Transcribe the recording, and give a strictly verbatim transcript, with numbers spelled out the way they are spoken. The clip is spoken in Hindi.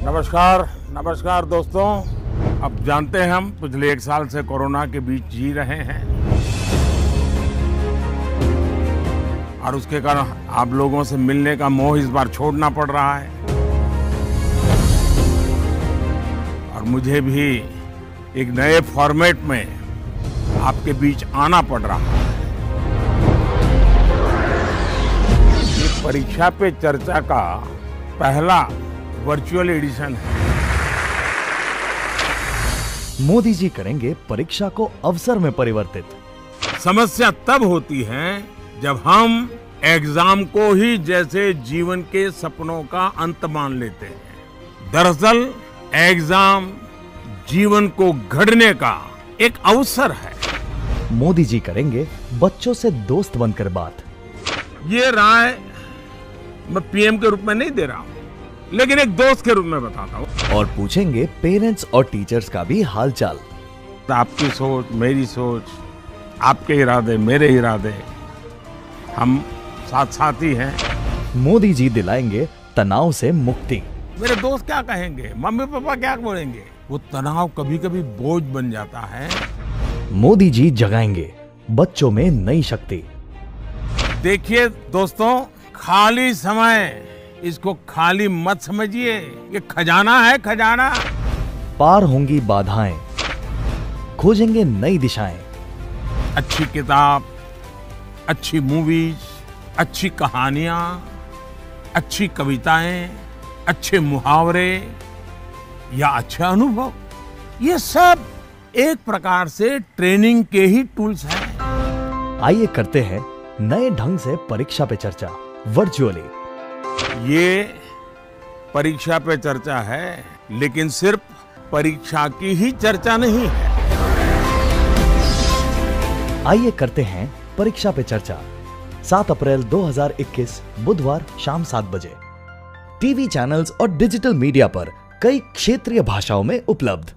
नमस्कार नमस्कार दोस्तों। अब जानते हैं हम पिछले एक साल से कोरोना के बीच जी रहे हैं और उसके कारण आप लोगों से मिलने का मोह इस बार छोड़ना पड़ रहा है और मुझे भी एक नए फॉर्मेट में आपके बीच आना पड़ रहा है। ये परीक्षा पे चर्चा का पहला वर्चुअल एडिशन है। मोदी जी करेंगे परीक्षा को अवसर में परिवर्तित। समस्या तब होती है जब हम एग्जाम को ही जैसे जीवन के सपनों का अंत मान लेते हैं। दरअसल एग्जाम जीवन को गढ़ने का एक अवसर है। मोदी जी करेंगे बच्चों से दोस्त बनकर बात। ये राय मैं पीएम के रूप में नहीं दे रहा हूं, लेकिन एक दोस्त के रूप में बताता हूं। और पूछेंगे पेरेंट्स और टीचर्स का भी हालचाल। आपकी सोच मेरी सोच, आपके इरादे मेरे इरादे, हम साथ साथी हैं। मोदी जी दिलाएंगे तनाव से मुक्ति। मेरे दोस्त क्या कहेंगे, मम्मी पापा क्या बोलेंगे, वो तनाव कभी कभी बोझ बन जाता है। मोदी जी जगाएंगे बच्चों में नई शक्ति। देखिए दोस्तों, खाली समय इसको खाली मत समझिए, ये खजाना है, खजाना। पार होंगी बाधाएं, खोजेंगे नई दिशाएं। अच्छी किताब, अच्छी मूवीज, अच्छी कहानियां, अच्छी कविताएं, अच्छे मुहावरे या अच्छे अनुभव, ये सब एक प्रकार से ट्रेनिंग के ही टूल्स हैं। आइए करते हैं नए ढंग से परीक्षा पे चर्चा वर्चुअली। ये परीक्षा पे चर्चा है, लेकिन सिर्फ परीक्षा की ही चर्चा नहीं है। आइए करते हैं परीक्षा पे चर्चा। सात अप्रैल दो हज़ार इक्कीस बुधवार शाम सात बजे टीवी चैनल्स और डिजिटल मीडिया पर कई क्षेत्रीय भाषाओं में उपलब्ध।